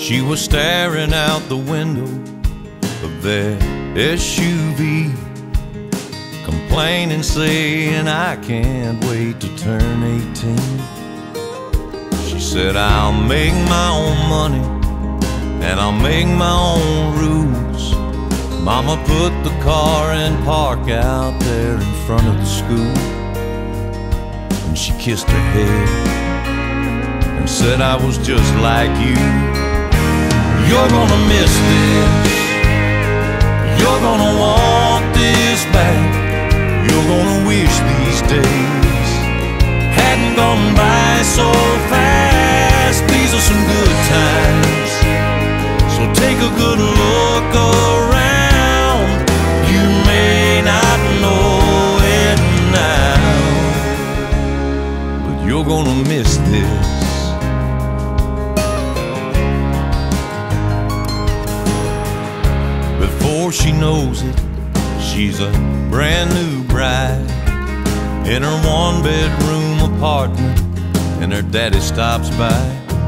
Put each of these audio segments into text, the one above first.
She was staring out the window of their SUV, complaining, saying, I can't wait to turn 18. She said, I'll make my own money and I'll make my own rules. Mama put the car in park out there in front of the school, and she kissed her head and said, I was just like you. You're gonna miss this, you're gonna want this back. You're gonna wish these days hadn't gone by so fast. These are some good times, so take a good look around. You may not know it now, but you're gonna miss this. Before she knows it, she's a brand new bride in her one-bedroom apartment, and her daddy stops by.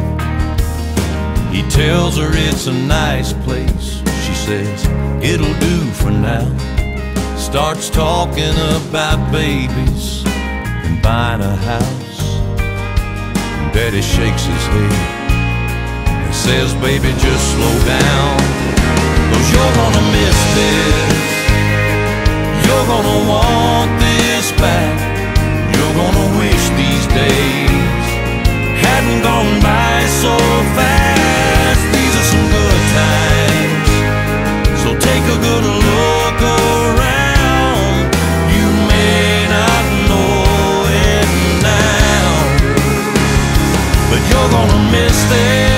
He tells her it's a nice place. She says, it'll do for now. Starts talking about babies and buying a house. And Daddy shakes his head and says, baby, just slow down, 'cause you're gonna miss this. You're gonna want this back. You're gonna wish these days hadn't gone by so fast. These are some good times, so take a good look around. You may not know it now, but you're gonna miss this.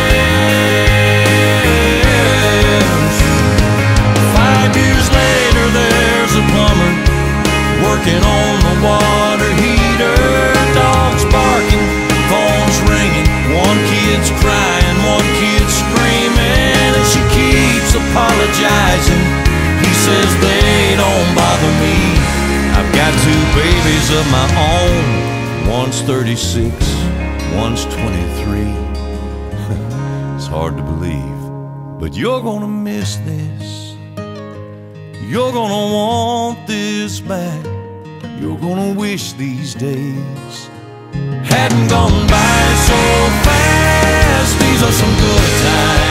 5 years later, there's a plumber working on the water heater. Dogs barking, phone's ringing, one kid's crying, one kid's screaming, and she keeps apologizing. He says, they don't bother me, I've got 2 babies of my own. One's 36, one's 23. It's hard to believe, but you're gonna miss this. You're gonna want this back. You're gonna wish these days hadn't gone by so fast. These are some good times.